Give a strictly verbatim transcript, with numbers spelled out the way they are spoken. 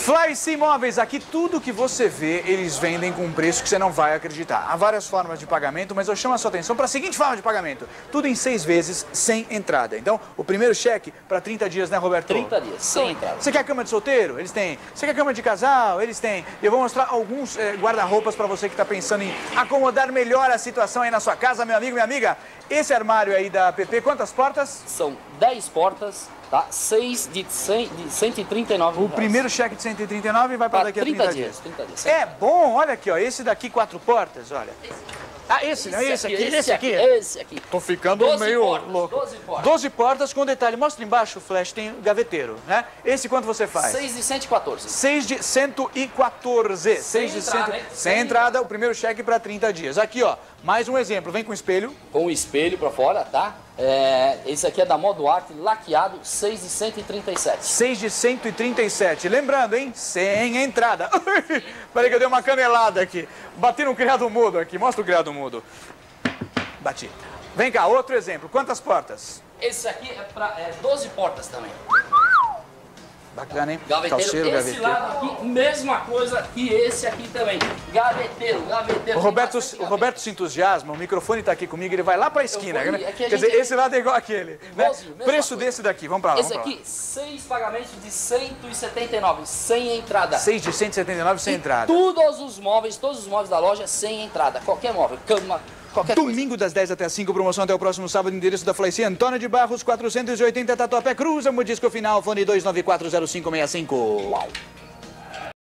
Fly-C Imóveis, aqui tudo que você vê, eles vendem com um preço que você não vai acreditar. Há várias formas de pagamento, mas eu chamo a sua atenção para a seguinte forma de pagamento. Tudo em seis vezes, sem entrada. Então, o primeiro cheque para trinta dias, né, Roberto? trinta dias, sem entrada. Você quer cama de solteiro? Eles têm. Você quer cama de casal? Eles têm. E eu vou mostrar alguns eh, guarda-roupas para você que está pensando em acomodar melhor a situação aí na sua casa, meu amigo, minha amiga. Esse armário aí da P P, quantas portas? São dez portas, tá? seis de, cem, de cento e trinta e nove O primeiro cheque de cento e trinta e nove vai para daqui a trinta dias. trinta dias. É bom, olha aqui, ó. Esse daqui, quatro portas, olha. Ah, esse, não, esse aqui, esse, esse aqui. Esse aqui. Tô ficando meio portas, louco. doze portas. doze portas com detalhe. Mostra embaixo, Flash, tem o gaveteiro, né? Esse quanto você faz? seis de cento e quatorze. seis de cento e quatorze. Sem seis de entrada, cento... hein? Sem, Sem entrada, o primeiro cheque para trinta dias. Aqui, ó, mais um exemplo. Vem com espelho. Com o espelho pra fora, tá? É, esse aqui é da Modo Arte, laqueado, seis de cento e trinta e sete. seis de cento e trinta e sete. Lembrando, hein? Sem entrada. Peraí que eu dei uma canelada aqui. Bati no criado mudo aqui. Mostra o criado mudo. Bati. Vem cá, outro exemplo. Quantas portas? Esse aqui é pra é, doze portas também. Bacana, hein? Gaveteiro, Calceiro, esse gaveteiro. lado aqui, mesma coisa que esse aqui também. Gaveteiro, gaveteiro. O Roberto, o Roberto se entusiasma, o microfone está aqui comigo, ele vai lá para a esquina. vou né? ir, é que a Quer gente- dizer, esse lado é igual aquele. Né? Igualzinho, mesma Preço coisa. desse daqui, vamos para lá. Esse vamos pra lá. aqui, seis pagamentos de cento e setenta e nove, sem entrada. seis de cento e setenta e nove sem E entrada. Todos os móveis, todos os móveis da loja sem entrada. Qualquer móvel, cama, qualquer coisa. Domingo das dez até as cinco, promoção até o próximo sábado, endereço da Fly-C, Antônio de Barros, quatrocentos e oitenta, Tatuapé, Cruza, Modisco Final, fone dois nove quatro zero cinco seis cinco. Uau.